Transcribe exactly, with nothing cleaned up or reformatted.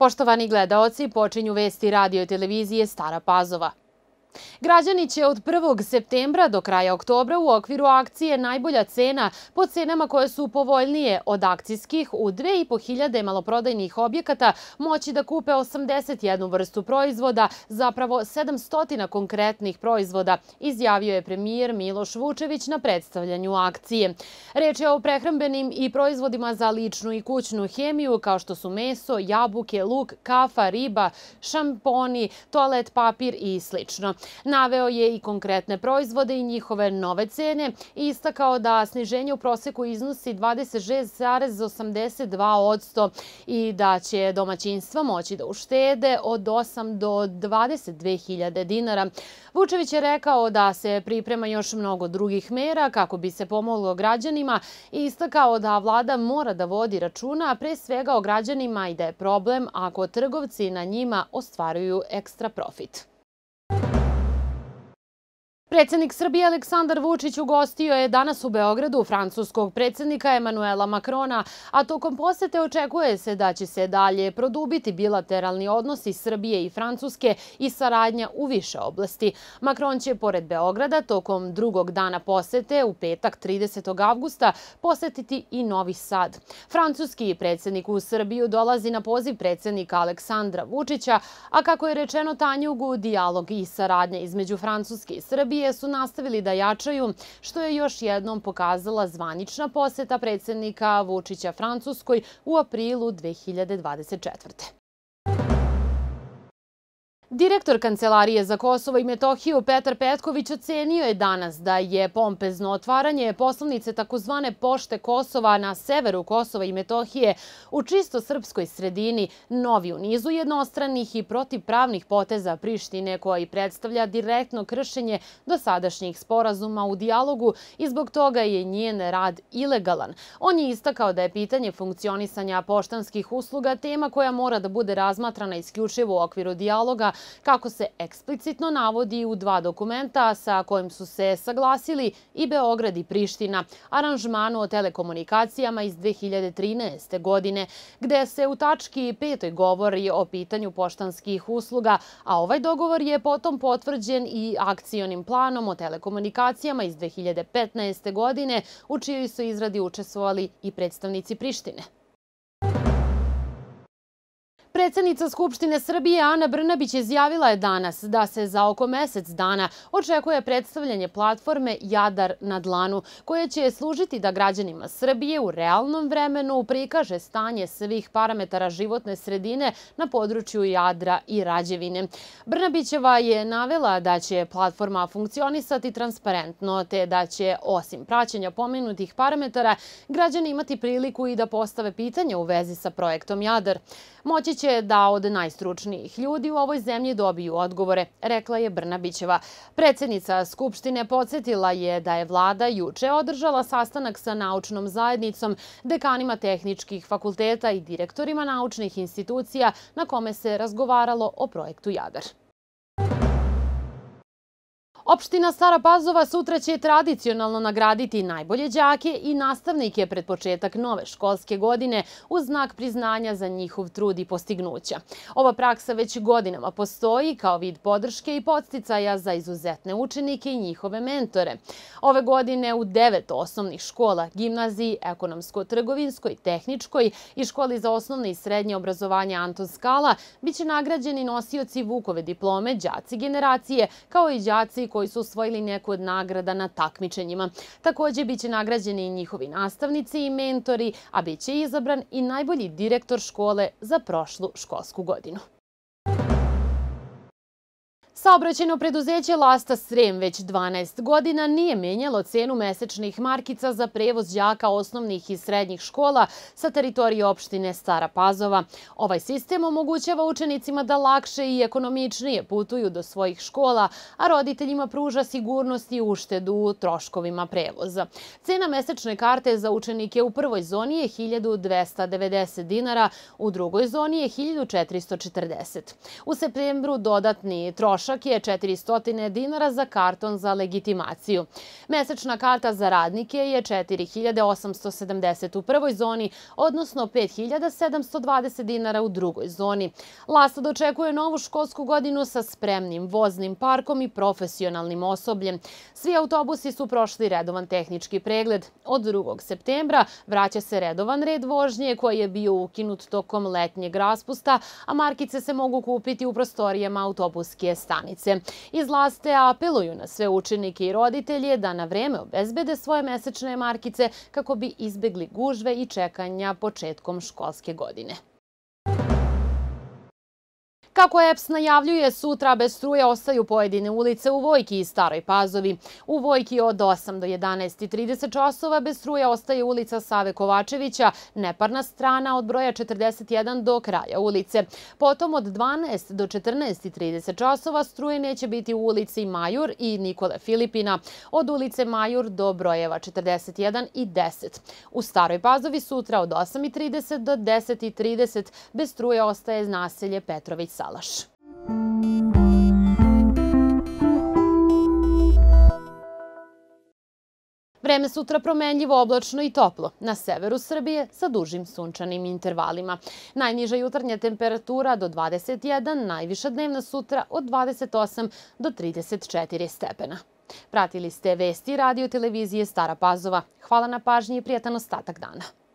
Poštovani gledaoci, počinju vesti radio i televizije Stara Pazova. Građani će od prvog septembra do kraja oktobra u okviru akcije Najbolja cena po cenama koje su povoljnije od akcijskih u dve i po hiljade maloprodajnih objekata moći da kupe osamdeset jednu vrstu proizvoda, zapravo sedamsto konkretnih proizvoda, izjavio je premijer Miloš Vučević na predstavljanju akcije. Reč je o prehrambenim i proizvodima za ličnu i kućnu hemiju kao što su meso, jabuke, luk, kafa, riba, šamponi, toalet papir i slično. Naveo je i konkretne proizvode i njihove nove cene i istakao da sniženje u proseku iznosi dvadeset šest zarez osamdeset dva posto i da će domaćinstva moći da uštede od osam do dvadeset dve hiljade dinara. Vučević je rekao da se priprema još mnogo drugih mera kako bi se pomoglo građanima i istakao da vlada mora da vodi računa pre svega o građanima i da je problem ako trgovci na njima ostvaruju ekstra profit. Predsednik Srbije Aleksandar Vučić ugostio je danas u Beogradu francuskog predsednika Emanuela Makrona, a tokom posete očekuje se da će se dalje produbiti bilateralni odnosi Srbije i Francuske i saradnja u više oblasti. Makron će pored Beograda tokom drugog dana posete u petak tridesetog avgusta posetiti i Novi Sad. Francuski predsednik u Srbiju dolazi na poziv predsednika Aleksandra Vučića, a kako je rečeno Tanjugu, dijalog i saradnja između Francuske i Srbije su nastavili da jačaju, što je još jednom pokazala zvanična poseta predsednika Vučića Francuskoj u aprilu dve hiljade dvadeset četvrte. Direktor Kancelarije za Kosovo i Metohiju Petar Petković ocenio je danas da je pompezno otvaranje poslovnice takozvane Pošte Kosova na severu Kosova i Metohije u čisto srpskoj sredini novi u nizu jednostranih i protivpravnih poteza Prištine koji predstavlja direktno kršenje dosadašnjih sporazuma u dijalogu i zbog toga je njen rad ilegalan. On je istakao da je pitanje funkcionisanja poštanskih usluga tema koja mora da bude razmatrana isključivo u okviru dijaloga, kako se eksplicitno navodi u dva dokumenta sa kojim su se saglasili i Beograd i Priština, aranžmanu o telekomunikacijama iz dve hiljade trinaeste. godine, gde se u tački petoj govori o pitanju poštanskih usluga, a ovaj dogovor je potom potvrđen i akcionim planom o telekomunikacijama iz dve hiljade petnaeste. godine, u čijoj su izradi učestvovali i predstavnici Prištine. Predsednica Skupštine Srbije Ana Brnabić izjavila je danas da se za oko mesec dana očekuje predstavljanje platforme Jadar na dlanu, koja će služiti da građanima Srbije u realnom vremenu prikaže stanje svih parametara životne sredine na području Jadra i Rađevine. Brnabićeva je navela da će platforma funkcionisati transparentno, te da će, osim praćenja pomenutih parametara, građani imati priliku i da postave pitanja u vezi sa projektom Jadar. Moći će da od najstručnijih ljudi u ovoj zemlji dobiju odgovore, rekla je Brnabićeva. Predsednica Skupštine podsjetila je da je vlada juče održala sastanak sa naučnom zajednicom, dekanima tehničkih fakulteta i direktorima naučnih institucija na kome se razgovaralo o projektu Jadar. Opština Stara Pazova sutra će tradicionalno nagraditi najbolje đake i nastavnike pred početak nove školske godine u znak priznanja za njihov trud i postignuća. Ova praksa već godinama postoji kao vid podrške i podsticaja za izuzetne učenike i njihove mentore. Ove godine u devet osnovnih škola, gimnaziji, ekonomsko-trgovinskoj, tehničkoj i školi za osnovne i srednje obrazovanje Anton Skala biće nagrađeni nosioci Vukove diplome, đaci generacije, kao i đaci koji su osvojili neku od nagrada na takmičenjima. Također biće nagrađeni i njihovi nastavnici i mentori, a biće izabran i najbolji direktor škole za prošlu školsku godinu. Saobraćajno preduzeće Lasta Srem već dvanaest godina nije menjalo cenu mesečnih markica za prevoz đaka osnovnih i srednjih škola sa teritorije opštine Stara Pazova. Ovaj sistem omogućava učenicima da lakše i ekonomičnije putuju do svojih škola, a roditeljima pruža sigurnost i uštedu u troškovima prevoza. Cena mesečne karte za učenike u prvoj zoni je hiljadu dvesta devedeset dinara, u drugoj zoni je hiljadu četiristo četrdeset. U septembru dodatni trošak trošak je četiristo dinara za karton za legitimaciju. Mesečna karta za radnike je četiri hiljade osamsto sedamdeset u prvoj zoni, odnosno pet hiljada sedamsto dvadeset dinara u drugoj zoni. Lasta dočekuje novu školsku godinu sa spremnim voznim parkom i profesionalnim osobljem. Svi autobusi su prošli redovan tehnički pregled. Od drugog septembra vraća se redovan red vožnje koji je bio ukinut tokom letnjeg raspusta, a markice se mogu kupiti u prostorijama autobuske stanice. Iz Laste apeluju na sve učenike i roditelje da na vreme obezbede svoje mesečne markice kako bi izbegli gužve i čekanja početkom školske godine. Kako E P S najavljuje, sutra bez struje ostaju pojedine ulice u Vojki i Staroj Pazovi. U Vojki od osam do jedanaest i trideset časova bez struje ostaje ulica Save Kovačevića, neparna strana od broja četrdeset jedan do kraja ulice. Potom od dvanaest do četrnaest i trideset časova struje neće biti u ulici Majur i Nikole Filipina, od ulice Majur do brojeva četrdeset jedan i deset. U Staroj Pazovi sutra od osam i trideset do deset i trideset bez struje ostaje naselje Petrović Salaš. Vreme sutra promenljivo, oblačno i toplo. Na severu Srbije sa dužim sunčanim intervalima. Najniža jutarnja temperatura do dvadeset jedan, najviša dnevna sutra od dvadeset osam do trideset četiri stepena. Pratili ste vesti radio televizije Stara Pazova. Hvala na pažnji i prijatan ostatak dana.